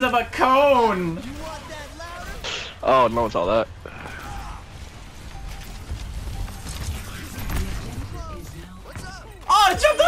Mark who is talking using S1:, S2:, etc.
S1: of a cone.
S2: Oh, no one saw that.
S1: Oh, I jumped